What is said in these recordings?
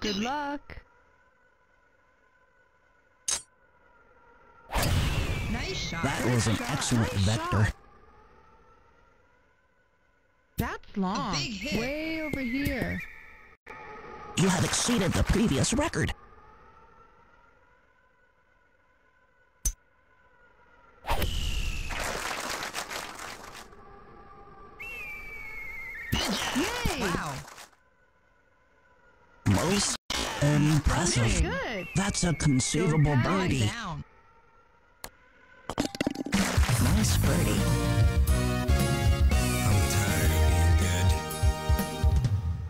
Good luck. Nice shot. That was an excellent vector. That's long. A big hit. Way over here. You have exceeded the previous record. Yay! Wow. Most impressive. Good. That's a conceivable Go birdie. Down. Nice birdie. I'm tired of being good.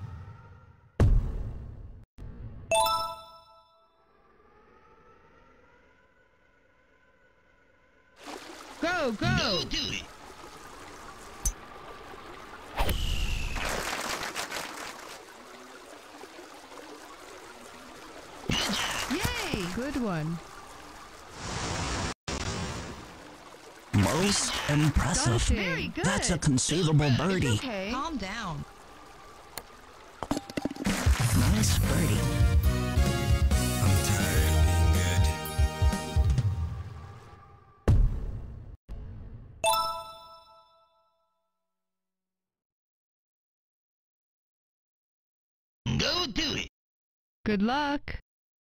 Go, go. Do it. Yay! Good one. Most impressive. Very good. That's a conceivable birdie. Okay. Calm down. Nice birdie. I'm tired of being good. Go do it. Good luck.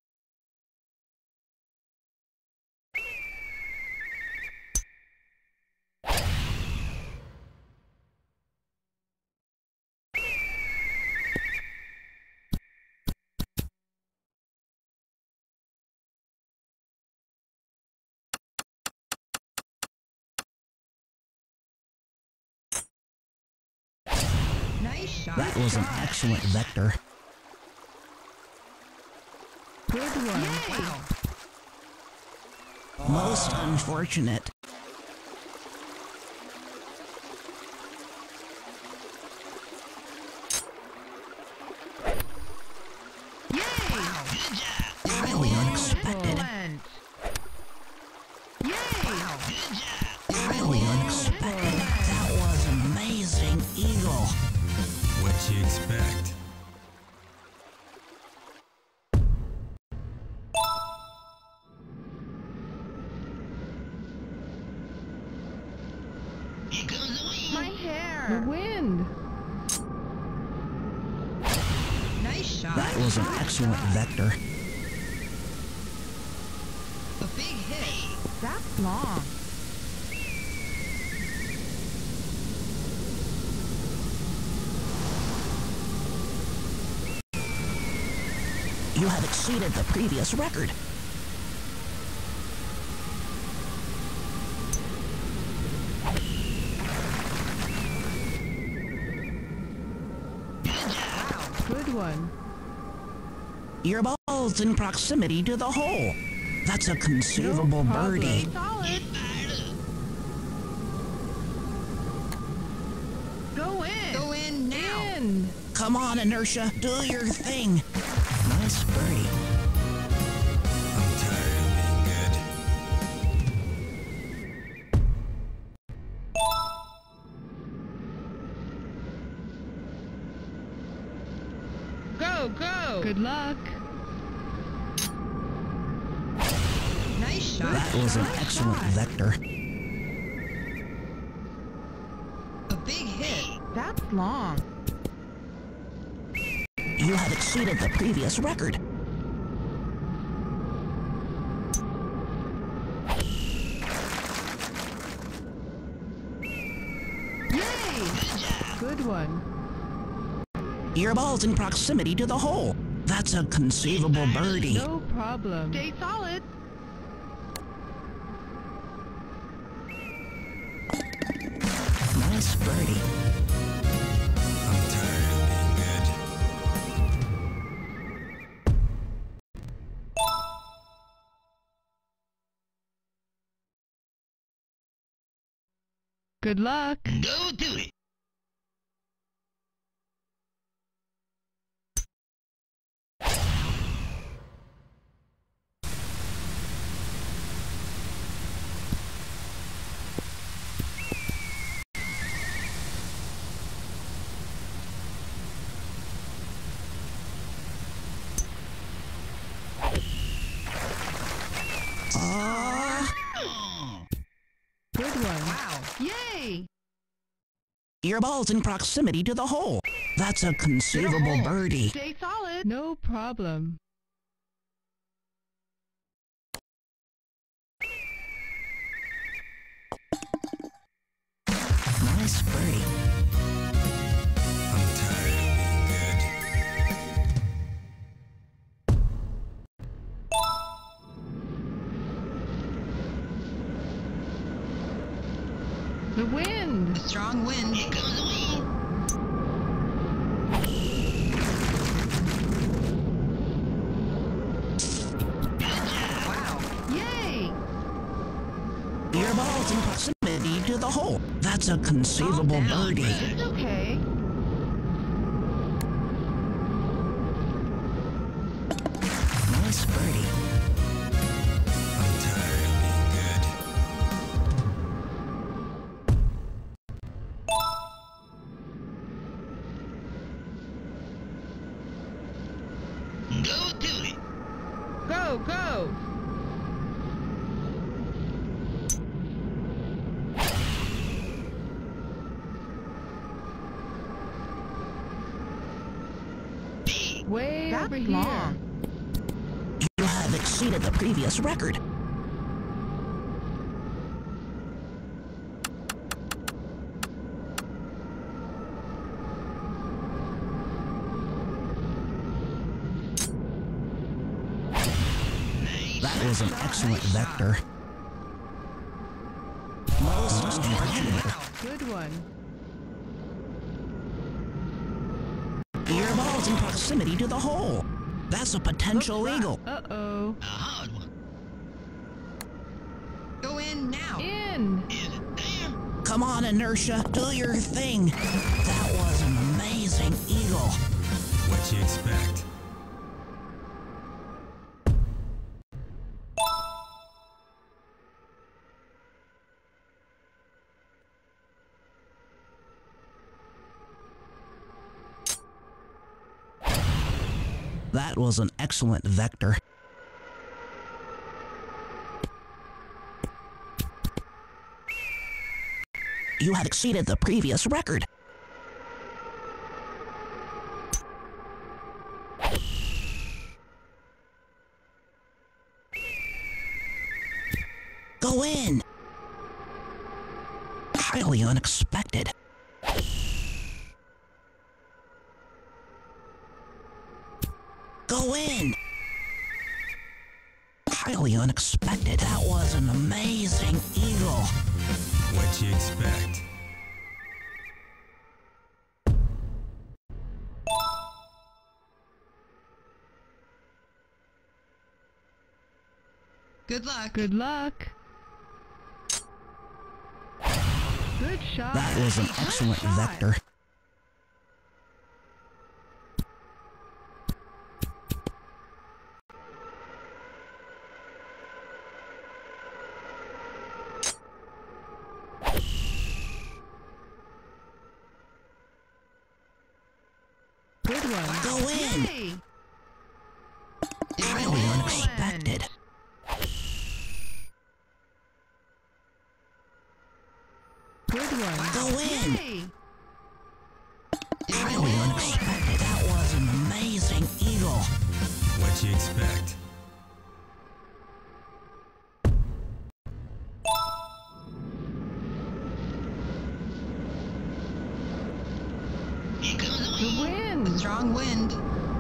Nice shot. That was an excellent vector. Good one. Wow. Most unfortunate. Yay! Good job. Highly unexpected. Excellent. Yay! Good job. Highly unexpected. That was amazing, Eagle. What you expect? Here comes the wind. My hair. The wind. Nice shot. That was an excellent vector. A big hit. That's long. You have exceeded the previous record. Good one. Your ball's in proximity to the hole. That's a conceivable No problem. birdie. Solid. Go in. Go in now. In. Come on, Inertia, do your thing. Nice birdie. I'm tired of being good. Go, go. Good luck. Nice shot. That was an excellent vector. A big hit. That's long. You have exceeded the previous record. Yay! Good one. Your ball's in proximity to the hole. That's a conceivable birdie. No problem. Stay solid. Nice birdie. I'm tired of being good. Good luck. Go do it. Your ball's in proximity to the hole. That's a conceivable birdie. Stay solid. No problem. Nice birdie. I'm tired of being good. The wind. A strong wind. Here comes the wind. Wow. Yay! Your ball's in proximity to the hole. That's a conceivable Calm down, birdie. Brad. It's okay. Nice birdie. I'm tired of being good. Go do it. Go, go! Big. Way That's over here. long. You have exceeded the previous record. Nice. That was an excellent vector. Most unfortunate. Wow. Good one. Your ball's in proximity to the hole. That's a potential eagle. Uh-oh. A hard one. Go in now. In. Is it there? Come on, Inertia, do your thing. That was an amazing eagle. What you expect? That was an excellent vector. You have exceeded the previous record. Go in. Highly unexpected. Go in. Highly unexpected. That was an amazing eagle. What you expect? Good luck. Good luck. Good shot. That was an excellent shot. vector. Good one. Go in. Yay! Highly unexpected. Good one. Go in. Yay! Highly unexpected. That was an amazing eagle. What you expect? Here comes the The wind. A wind. strong wind.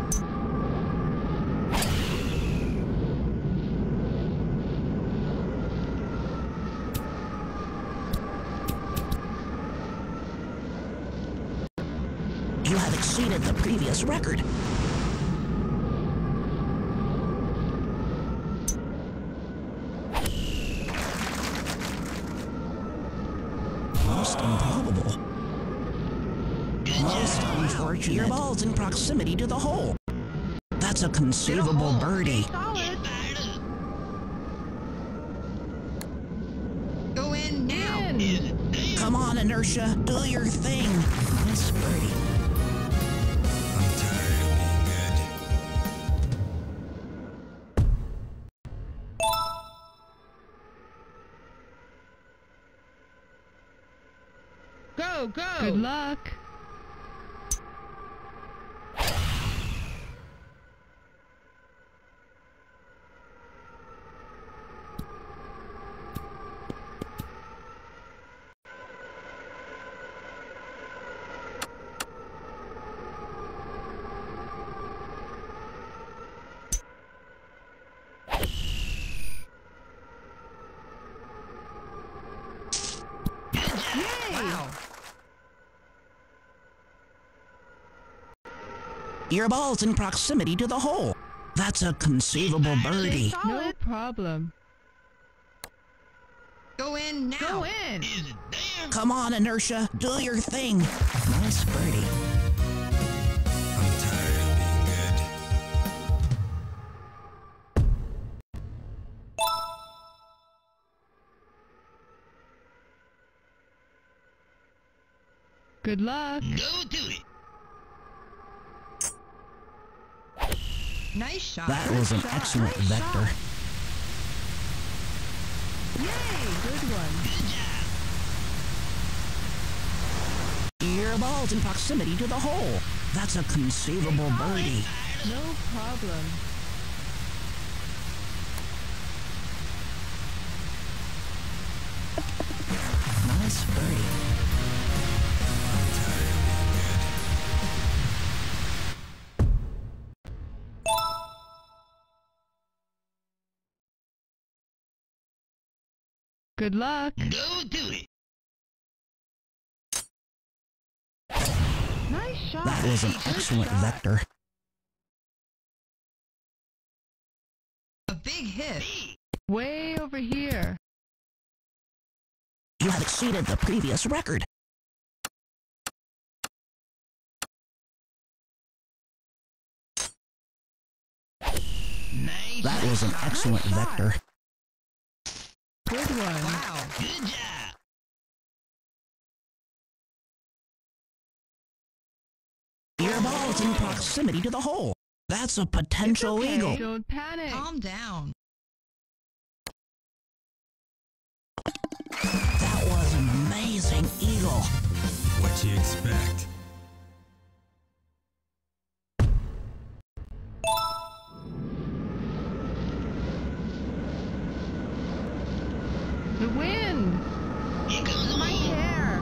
You have exceeded the previous record. Most improbable. Most unfortunate. Your ball's in proximity to the hole. That's a conceivable birdie. Solid. Get fired up. Go in now. In. Is it there? Come on, Inertia, do your thing. Nice birdie. I'm tired of being good. Go, go. Good luck. Wow. Your ball's in proximity to the hole. That's a conceivable birdie. No problem. Go in now. Go in. Is it there? Come on, Inertia, do your thing. Nice birdie. I'm tired of being good. Good luck. Go to it. Nice shot. That was an excellent vector. Yay, good one. Good job. Your ball's in proximity to the hole. That's a conceivable birdie. No problem. Nice birdie. I'm tired of being good. Good luck. Go to it. Nice shot. That was an excellent vector. A big hit. Way over here. You have exceeded the previous record. Nice. That was an excellent vector. Good one. Wow. Good job. Your ball's in proximity to the hole. That's a potential Okay, eagle. don't panic. Calm down. That was an amazing eagle. What you expect? The wind. Here comes the My wind. hair.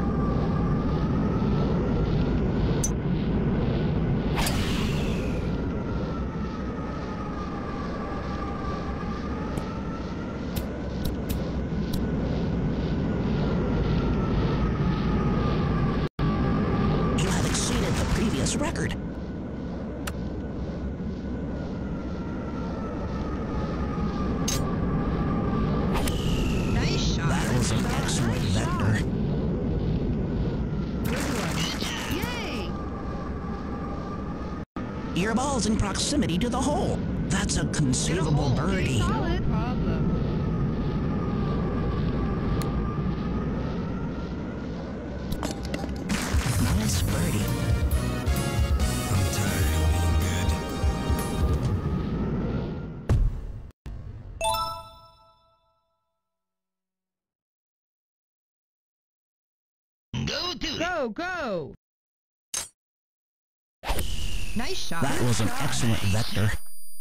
You have exceeded the previous record. Nice shot. That was an excellent vector. Good one. Yay. Your ball's in proximity to the hole. That's a conceivable hole. birdie. Solid. No problem. Nice birdie. I'm tired of being good. Go to it. Go, go. Nice shot. That was an excellent vector.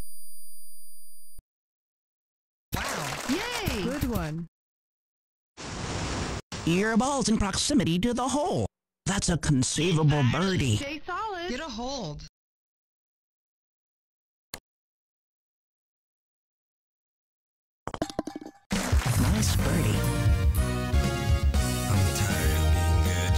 Wow. Yay. Good one. Your ball's in proximity to the hole. That's a conceivable birdie. Stay solid. Get a hold. Nice birdie. I'm tired of being good.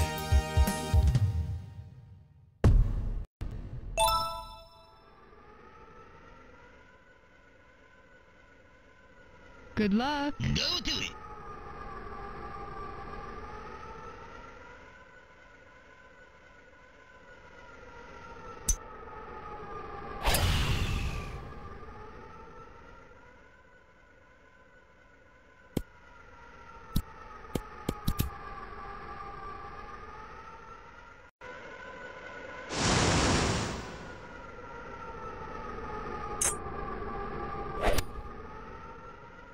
Good luck. Go to it.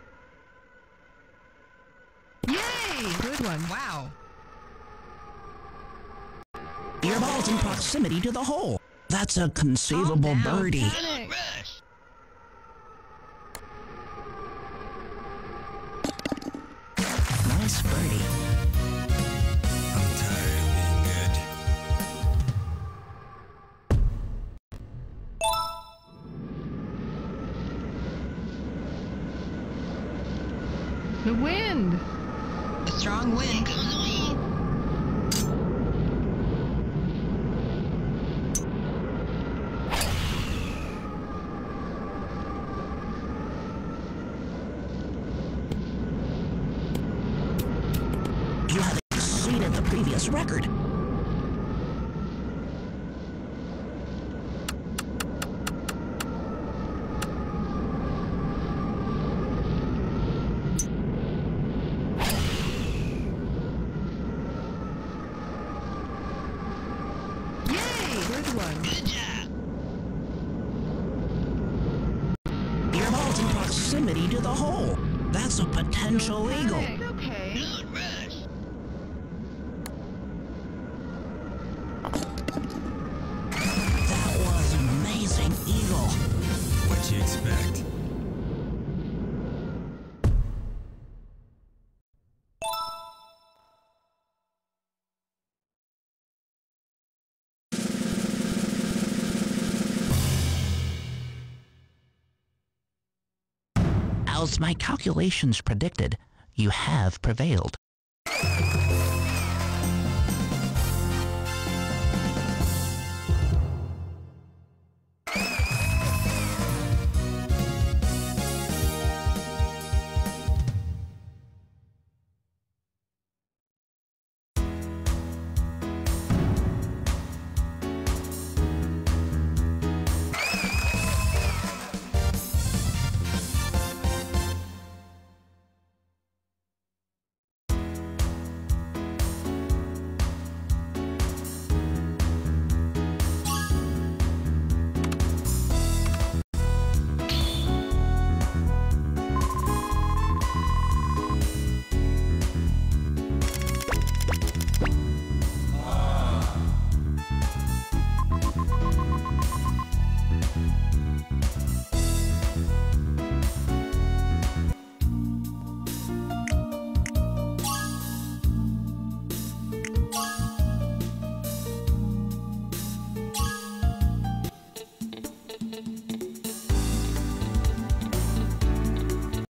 Yay. Good one. Wow. Your ball's in proximity to the hole. That's a conceivable Calm down. birdie. Panic. Rush. Nice birdie. I'm tired of being good. The wind. A strong Here wind. comes the wind. You have exceeded the previous record. Yay! Good one. Good job. Your ball's in proximity to the hole. That's a potential eagle. Panic. Okay. Good rush. That was an amazing eagle. What you expect? As my calculations predicted, you have prevailed.